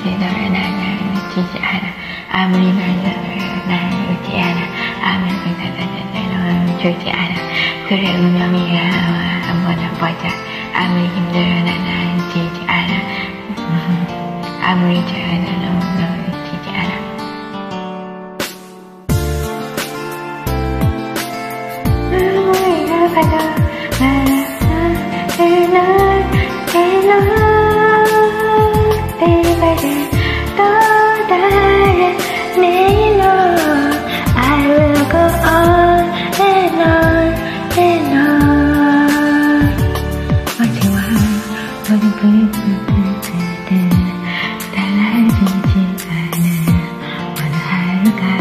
너를 나는 놓치지 않아. 아무리 말해도 나를 놓지 않아. 아무리 생각해도 너를 죽지 않아. 그래 운명이야. 한번 보자. 아무리 힘들어 나는 지지 않아. 아무리 잘해도 너를 놓치지 않아. 아무리 가봐도 달라지지 않아. 어느 하루가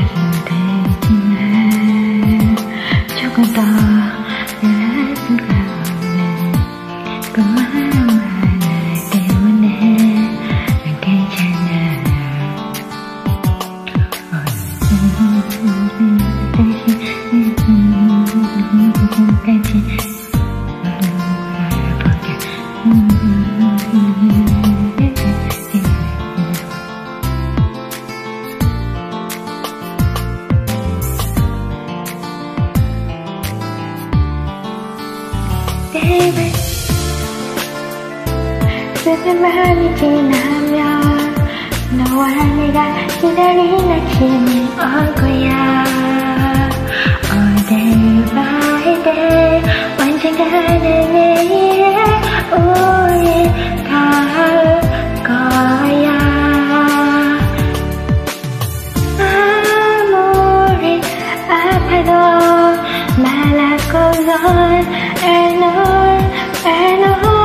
힘들지만 조금 더 할 수가 없는 그 마음 하나 때문에 난 괜찮아. 슬픈 마음이 지나면 너와 내가 기다린 아침이 올 거야. All day by day 언젠가는 내일에 우리 닿을 거야. 아무리 아파도 말하고 넌 and on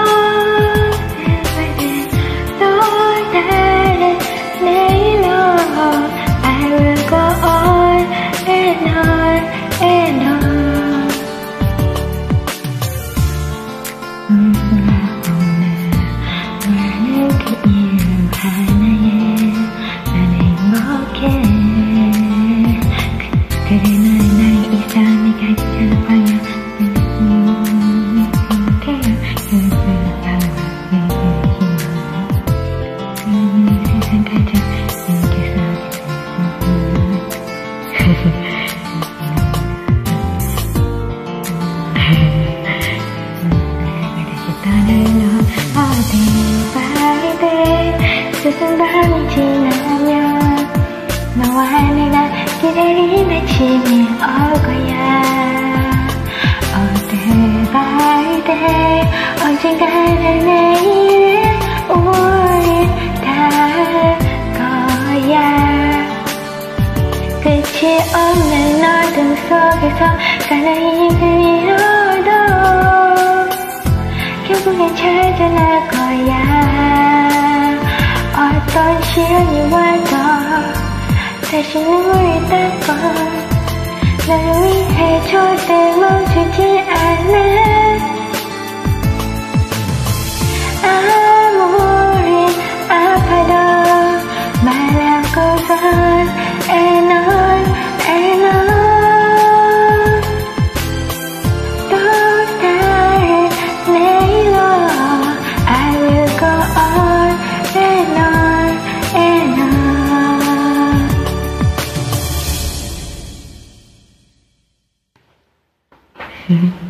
나는 그 이름 하나에 난 행복해. 그래 너는 나의 이상이 가지 않은 방향 세상 가장 슬픈 밤이 지나면 너와 내가 기다린 아침이 올 거야. All day by day 언젠가는 내일에 우리 닿을 거야. 끝이 없는 어둠 속에서 가는 이들이로도 결국엔 찾아날 거야. 어떤 시련이 와도 다시 눈을 닦아 널 위해 절대 멈추지 않아. 아무리 아파도 말하고선 and on 또 다른 내일로 I will go on and on.